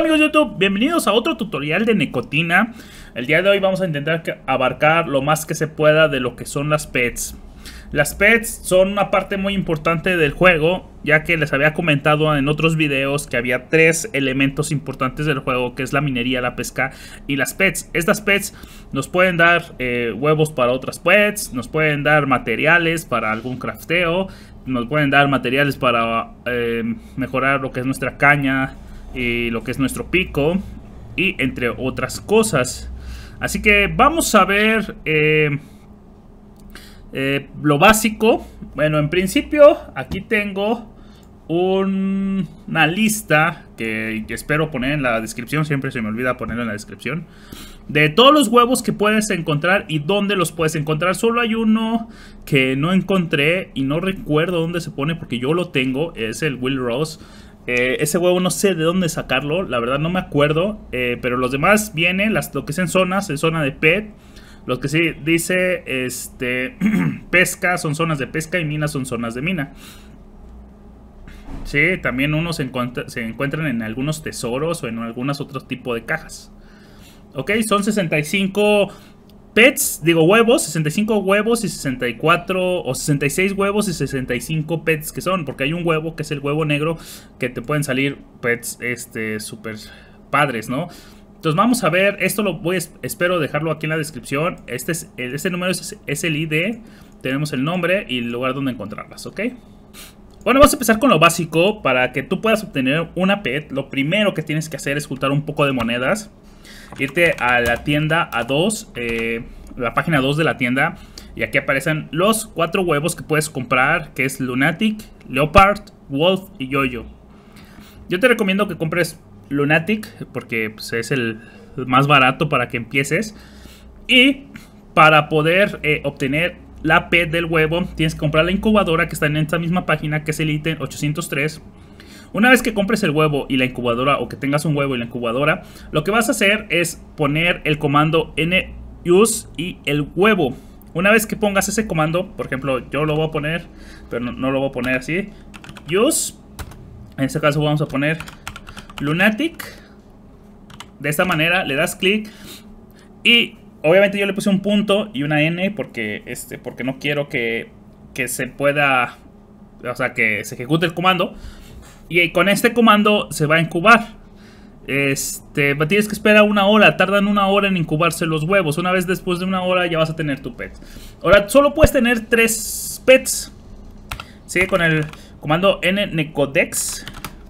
amigos de YouTube, bienvenidos a otro tutorial de Necotina. El día de hoy vamos a intentar abarcar lo más que se pueda de lo que son las pets. Las pets son una parte muy importante del juego, ya que les había comentado en otros videos que había tres elementos importantes del juego, que es la minería, la pesca y las pets. Estas pets nos pueden dar huevos para otras pets, nos pueden dar materiales para algún crafteo, nos pueden dar materiales para mejorar lo que es nuestra caña y lo que es nuestro pico, y entre otras cosas. Así que vamos a ver lo básico. Bueno, en principio aquí tengo una lista que espero poner en la descripción. Siempre se me olvida ponerlo en la descripción, de todos los huevos que puedes encontrar y dónde los puedes encontrar. Solo hay uno que no encontré y no recuerdo dónde se pone porque yo lo tengo. Es el Will Rose. Ese huevo no sé de dónde sacarlo, la verdad no me acuerdo. Pero los demás vienen, lo que es en zonas, en zona de pet. Los que sí dice pesca son zonas de pesca y minas son zonas de mina. Sí, también unos se encuentran en algunos tesoros o en algunos otros tipos de cajas. Ok, son 65 pets, digo huevos, 65 huevos y 64 o 66 huevos y 65 pets que son. Porque hay un huevo que es el huevo negro que te pueden salir pets super padres, ¿no? Entonces vamos a ver, esto espero dejarlo aquí en la descripción. Este número es el ID, tenemos el nombre y el lugar donde encontrarlas, ¿ok? Bueno, vamos a empezar con lo básico. Para que tú puedas obtener una pet, lo primero que tienes que hacer es juntar un poco de monedas, irte a la tienda A2, la página 2 de la tienda, y aquí aparecen los 4 huevos que puedes comprar, que es Lunatic, Leopard, Wolf y Yoyo. Yo te recomiendo que compres Lunatic porque pues, es el más barato para que empieces. Y para poder obtener la pet del huevo, tienes que comprar la incubadora que está en esta misma página, que es el ítem 803. Una vez que compres el huevo y la incubadora, o que tengas un huevo y la incubadora, lo que vas a hacer es poner el comando nuse y el huevo. Una vez que pongas ese comando, por ejemplo, yo lo voy a poner, pero no lo voy a poner así, use, en este caso vamos a poner Lunatic. De esta manera le das clic y obviamente yo le puse un punto y una N porque no quiero que se pueda, o sea, que se ejecute el comando. Y con este comando se va a incubar. Tienes que esperar una hora. Tardan una hora en incubarse los huevos. Una vez después de una hora ya vas a tener tu pet. Ahora solo puedes tener 3 pets. Sigue con el comando nnecodex.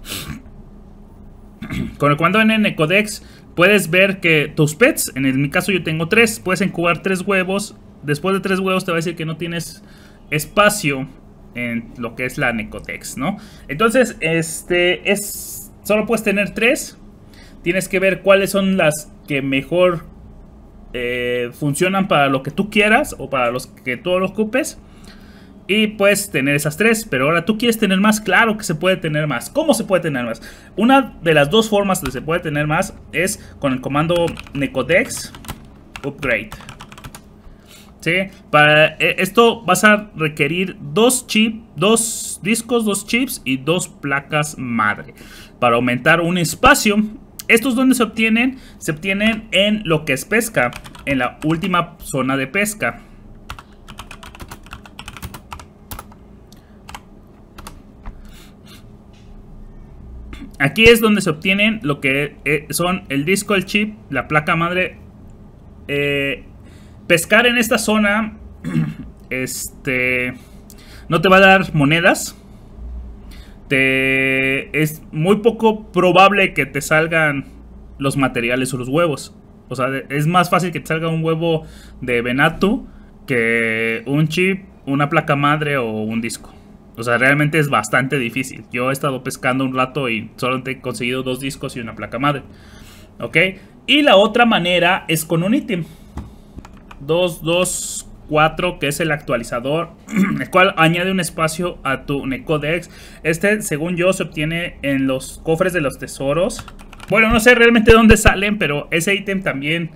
Con el comando nnecodex puedes ver que tus pets, en mi caso yo tengo 3, puedes incubar 3 huevos. Después de 3 huevos te va a decir que no tienes espacio en lo que es la Necodex, ¿no? Entonces, solo puedes tener 3. Tienes que ver cuáles son las que mejor funcionan para lo que tú quieras o para los que tú lo ocupes. Y puedes tener esas 3, pero ahora tú quieres tener más. Claro que se puede tener más. ¿Cómo se puede tener más? Una de las dos formas que se puede tener más es con el comando Necodex Upgrade. ¿Sí? Para esto vas a requerir 2 discos, 2 chips y 2 placas madre para aumentar un espacio. ¿Estos dónde se obtienen? Se obtienen en lo que es pesca, en la última zona de pesca. Aquí es donde se obtienen lo que son el disco, el chip, la placa madre. Pescar en esta zona no te va a dar monedas. Es muy poco probable que te salgan los materiales o los huevos. O sea, es más fácil que te salga un huevo de Venatu que un chip, una placa madre o un disco. O sea, realmente es bastante difícil. Yo he estado pescando un rato y solo he conseguido 2 discos y una placa madre. ¿Ok? Y la otra manera es con un ítem 224, que es el actualizador, el cual añade un espacio a tu Necodex. Según yo, se obtiene en los cofres de los tesoros. Bueno, no sé realmente dónde salen, pero ese ítem también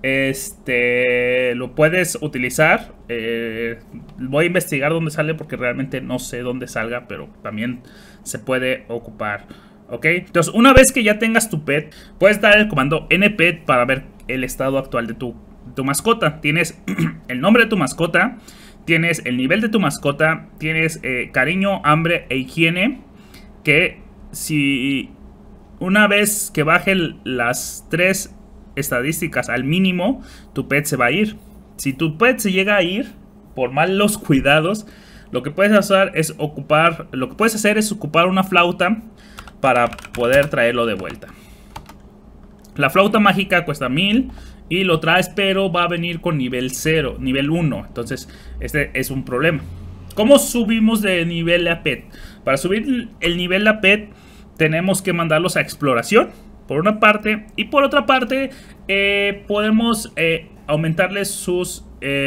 lo puedes utilizar. Voy a investigar dónde sale porque realmente no sé dónde salga, pero también se puede ocupar. ¿Ok? Entonces, una vez que ya tengas tu pet, puedes dar el comando npet para ver el estado actual de tu mascota. Tienes el nombre de tu mascota, tienes el nivel de tu mascota, tienes cariño, hambre e higiene. Que si una vez que baje las 3 estadísticas al mínimo, tu pet se va a ir. Si tu pet se llega a ir por malos cuidados, lo que puedes hacer es ocupar una flauta para poder traerlo de vuelta. La flauta mágica cuesta 1000 y lo traes, pero va a venir con nivel 0, nivel 1. Entonces, este es un problema. ¿Cómo subimos de nivel a pet? Para subir el nivel a pet, tenemos que mandarlos a exploración, por una parte. Y por otra parte, podemos aumentarles sus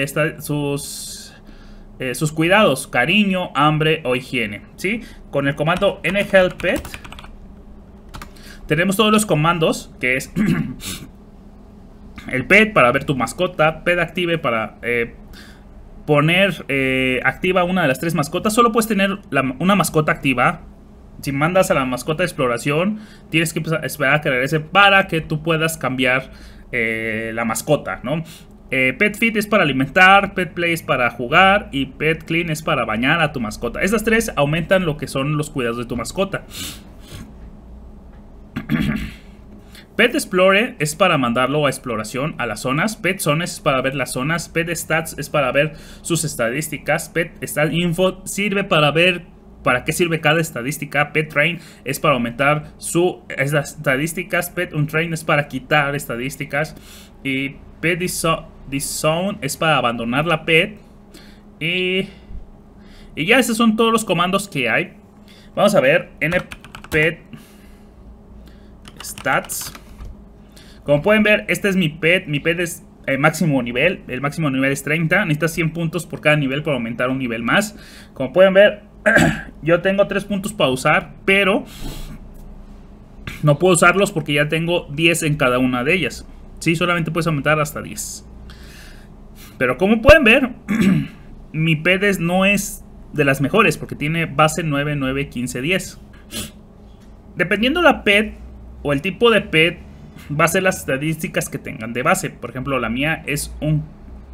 cuidados, cariño, hambre o higiene, ¿sí? Con el comando nHelpPet tenemos todos los comandos, que es el pet para ver tu mascota, pet active para poner activa una de las 3 mascotas. Solo puedes tener una mascota activa. Si mandas a la mascota de exploración, tienes que esperar a que regrese para que tú puedas cambiar la mascota, ¿no? Pet Fit es para alimentar, Pet Play es para jugar y Pet Clean es para bañar a tu mascota. Estas 3 aumentan lo que son los cuidados de tu mascota. Pet Explore es para mandarlo a exploración a las zonas. Pet Zones es para ver las zonas. Pet Stats es para ver sus estadísticas. Pet Stat Info sirve para ver para qué sirve cada estadística. Pet Train es para aumentar sus estadísticas. Pet Untrain es para quitar estadísticas. Y Pet Disown es para abandonar la pet. Y ya esos son todos los comandos que hay. Vamos a ver npet stats. Como pueden ver, este es mi pet. Mi pet es el máximo nivel. El máximo nivel es 30. Necesitas 100 puntos por cada nivel para aumentar un nivel más. Como pueden ver, yo tengo 3 puntos para usar, pero no puedo usarlos porque ya tengo 10 en cada una de ellas. Sí, solamente puedes aumentar hasta 10. Pero como pueden ver, mi pet no es de las mejores porque tiene base 9, 9, 15, 10. Dependiendo la pet o el tipo de pet, va a ser las estadísticas que tengan de base. Por ejemplo, la mía es un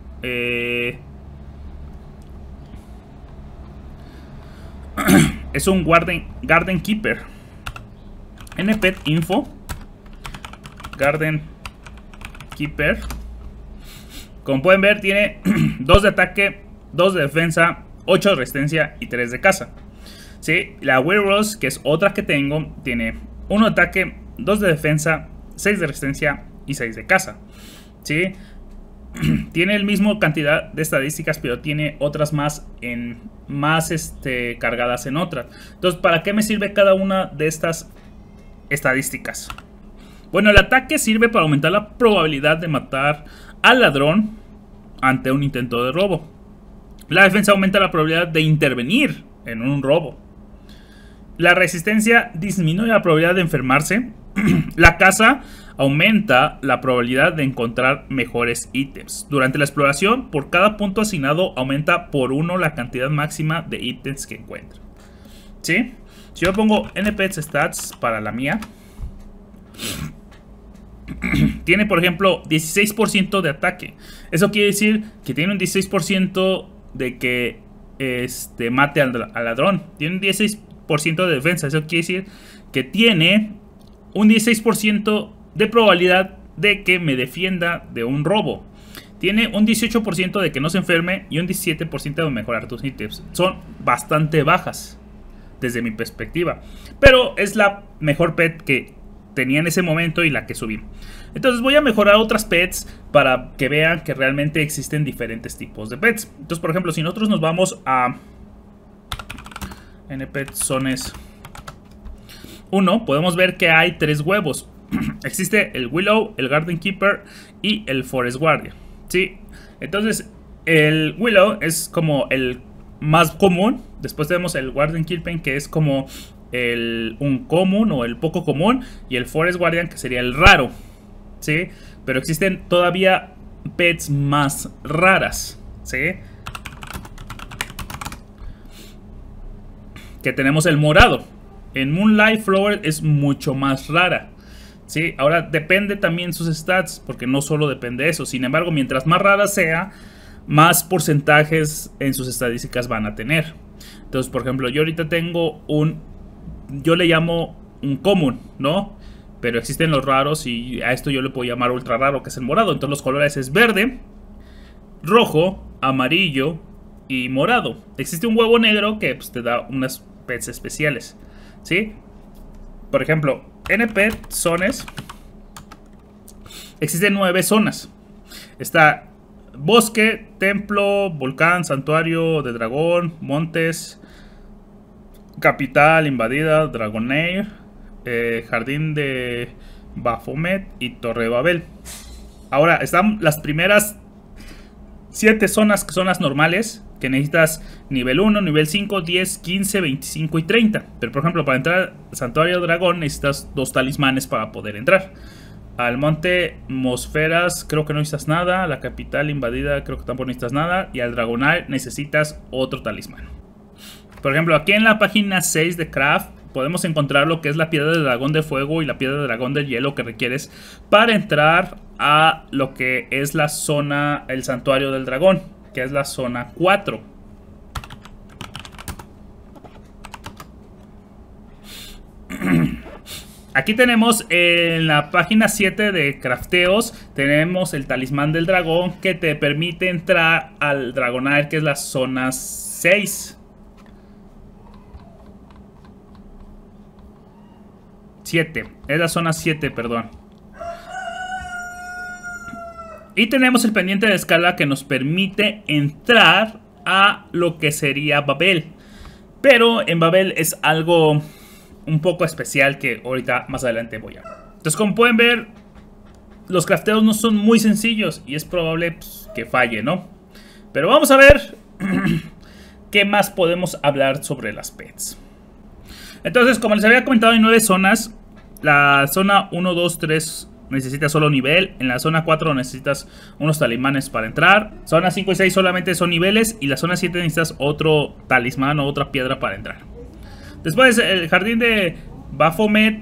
es un Garden Keeper. npet info Garden Keeper. Como pueden ver, tiene 2 de ataque, 2 de defensa, 8 de resistencia y 3 de caza. ¿Sí? La Werewolf, que es otra que tengo, tiene 1 de ataque, 2 de defensa, 6 de resistencia y 6 de caza. ¿Sí? Tiene el mismo cantidad de estadísticas, pero tiene otras más cargadas en otras. Entonces, ¿para qué me sirve cada una de estas estadísticas? Bueno, el ataque sirve para aumentar la probabilidad de matar al ladrón ante un intento de robo. La defensa aumenta la probabilidad de intervenir en un robo. La resistencia disminuye la probabilidad de enfermarse. La caza aumenta la probabilidad de encontrar mejores ítems. Durante la exploración, por cada punto asignado, aumenta por 1 la cantidad máxima de ítems que encuentra. ¿Sí? Si yo pongo npet stats para la mía, tiene, por ejemplo, 16% de ataque. Eso quiere decir que tiene un 16% de que mate al ladrón. Tiene un 16% de defensa. Eso quiere decir que tiene un 16% de probabilidad de que me defienda de un robo. Tiene un 18% de que no se enferme y un 17% de mejorar tus ítems. Son bastante bajas desde mi perspectiva, pero es la mejor pet que tenía en ese momento y la que subí. Entonces voy a mejorar otras pets para que vean que realmente existen diferentes tipos de pets. Entonces, por ejemplo, si nosotros nos vamos a npet zones 1, podemos ver que hay 3 huevos. Existe el Willow, el Garden Keeper y el Forest Guardian. ¿Sí? Entonces, el Willow es como el más común. Después tenemos el Garden Keeper, que es como un común o el poco común. Y el Forest Guardian, que sería el raro. ¿Sí? Pero existen todavía pets más raras. ¿Sí? Que tenemos el morado. En Moonlight Flower es mucho más rara. ¿Sí? Ahora depende también sus stats, porque no solo depende de eso. Sin embargo, mientras más rara sea, más porcentajes en sus estadísticas van a tener. Entonces, por ejemplo, yo ahorita tengo yo le llamo un común, ¿no? Pero existen los raros y a esto yo le puedo llamar ultra raro, que es el morado. Entonces los colores es verde, rojo, amarillo y morado. Existe un huevo negro que pues, te da unas pets especiales, ¿sí? Por ejemplo, en pet zones existen 9 zonas. Está bosque, templo, volcán, santuario de dragón, montes, capital invadida, Dragonair, jardín de Baphomet y Torre de Babel. Ahora están las primeras 7 zonas que son las normales, que necesitas nivel 1, nivel 5, 10, 15, 25 y 30. Pero por ejemplo, para entrar al santuario de dragón necesitas 2 talismanes para poder entrar. Al monte Mosferas creo que no necesitas nada. A la capital invadida creo que tampoco necesitas nada. Y al Dragonair necesitas otro talismán. Por ejemplo, aquí en la página 6 de Craft podemos encontrar lo que es la piedra de dragón de fuego y la piedra de dragón de hielo que requieres para entrar a lo que es la zona, el santuario del dragón, que es la zona 4. Aquí tenemos en la página 7 de crafteos, tenemos el talismán del dragón que te permite entrar al Dragonair, que es la zona 6. 7, es la zona 7, perdón. Y tenemos el pendiente de escala que nos permite entrar a lo que sería Babel. Pero en Babel es algo un poco especial que ahorita más adelante voy a ver. Entonces, como pueden ver, los crafteos no son muy sencillos y es probable pues, que falle, ¿no? Pero vamos a ver qué más podemos hablar sobre las pets. Entonces, como les había comentado, hay 9 zonas. La zona 1, 2, 3 necesitas solo nivel. En la zona 4 necesitas unos talismanes para entrar. Zona 5 y 6 solamente son niveles. Y la zona 7 necesitas otro talismán o otra piedra para entrar. Después, el jardín de Baphomet.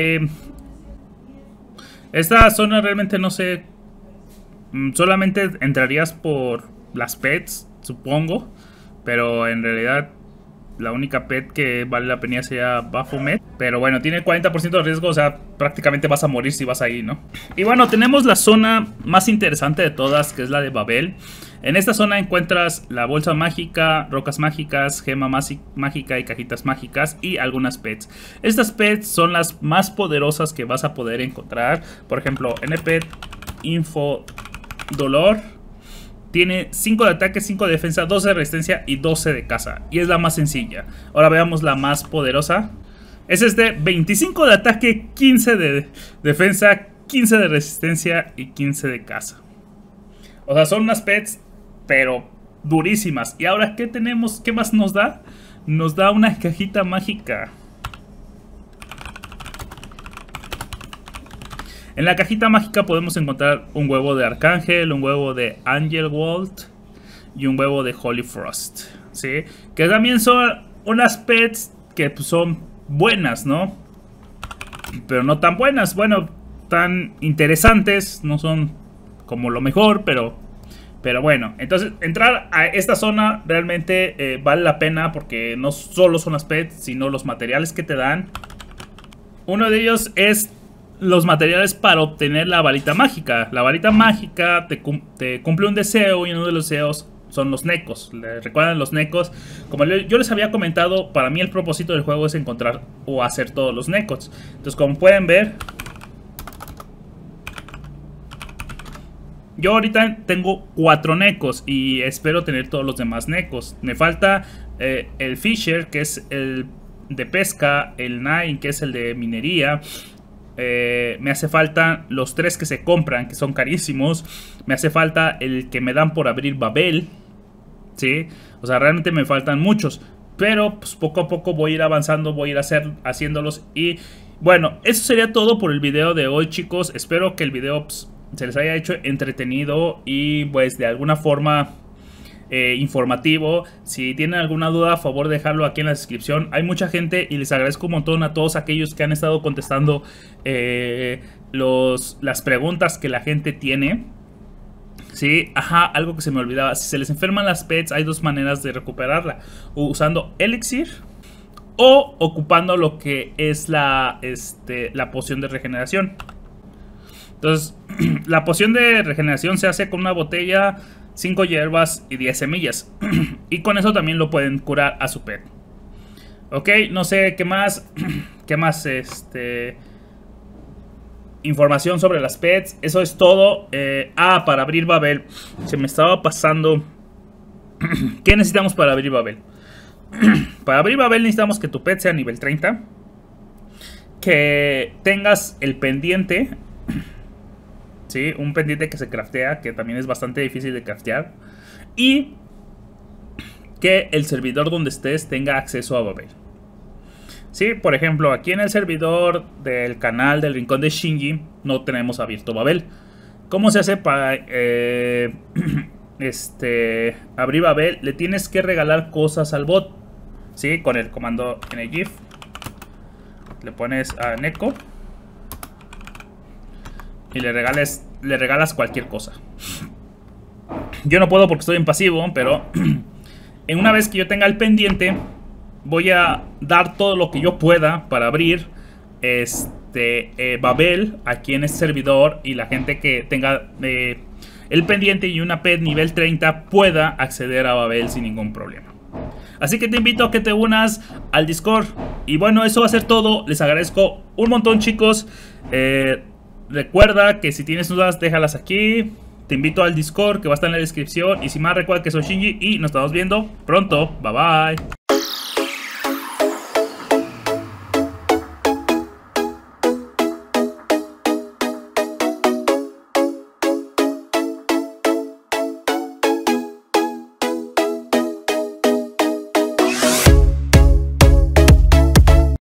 Esta zona realmente no sé. Solamente entrarías por las pets, supongo. Pero en realidad la única pet que vale la pena sería Baphomet. Pero bueno, tiene 40% de riesgo, o sea, prácticamente vas a morir si vas ahí, ¿no? Y bueno, tenemos la zona más interesante de todas, que es la de Babel. En esta zona encuentras la bolsa mágica, rocas mágicas, gema mágica y cajitas mágicas y algunas pets. Estas pets son las más poderosas que vas a poder encontrar. Por ejemplo, NPet Info Dolor tiene 5 de ataque, 5 de defensa, 12 de resistencia y 12 de caza. Y es la más sencilla. Ahora veamos la más poderosa. Es 25 de ataque, 15 de defensa, 15 de resistencia y 15 de caza. O sea, son unas pets, pero durísimas. Y ahora, ¿qué tenemos? ¿Qué más nos da? Nos da una cajita mágica. En la cajita mágica podemos encontrar un huevo de Arcángel, un huevo de Angelwald y un huevo de Holy Frost, ¿sí? Que también son unas pets que pues, son buenas, ¿no? Pero no tan buenas, bueno, tan interesantes, no son como lo mejor, pero bueno. Entonces, entrar a esta zona realmente vale la pena porque no solo son las pets, sino los materiales que te dan. Uno de ellos es los materiales para obtener la varita mágica. La varita mágica te cumple un deseo y uno de los deseos son los necos. ¿Recuerdan los necos? Como yo les había comentado, para mí el propósito del juego es encontrar o hacer todos los necos. Entonces, como pueden ver, yo ahorita tengo 4 necos y espero tener todos los demás necos. Me falta el Fisher, que es el de pesca, el Nine, que es el de minería. Me hace falta los 3 que se compran, que son carísimos. Me hace falta el que me dan por abrir Babel, ¿sí? O sea, realmente me faltan muchos. Pero pues, poco a poco voy a ir avanzando, voy a ir haciéndolos. Y bueno, eso sería todo por el video de hoy, chicos. Espero que el video pues, se les haya hecho entretenido y pues de alguna forma informativo. Si tienen alguna duda, a favor de dejarlo aquí en la descripción. Hay mucha gente y les agradezco un montón a todos aquellos que han estado contestando las preguntas que la gente tiene. Sí, ajá, algo que se me olvidaba. Si se les enferman las pets, hay dos maneras de recuperarla: usando elixir o ocupando lo que es la poción de regeneración. Entonces, la poción de regeneración se hace con una botella, 5 hierbas y 10 semillas. Y con eso también lo pueden curar a su pet. Ok, no sé qué más. ¿Qué más? Información sobre las pets. Eso es todo. Para abrir Babel. Se me estaba pasando. ¿Qué necesitamos para abrir Babel? Para abrir Babel necesitamos que tu pet sea nivel 30. Que tengas el pendiente. Sí, un pendiente que se craftea, que también es bastante difícil de craftear. Y que el servidor donde estés tenga acceso a Babel. Sí, por ejemplo, aquí en el servidor del canal del Rincón de Shinji no tenemos abierto Babel. ¿Cómo se hace para abrir Babel? Le tienes que regalar cosas al bot. Sí, con el comando ngif. Le pones a Neko y le regalas cualquier cosa. Yo no puedo porque estoy en pasivo, pero en una vez que yo tenga el pendiente, voy a dar todo lo que yo pueda para abrir Babel aquí en este servidor, y la gente que tenga el pendiente y una pet nivel 30 pueda acceder a Babel sin ningún problema. Así que te invito a que te unas al Discord. Y bueno, eso va a ser todo. Les agradezco un montón, chicos. Recuerda que si tienes dudas, déjalas aquí. Te invito al Discord, que va a estar en la descripción. Y sin más, recuerda que soy Shinji y nos estamos viendo pronto. Bye bye.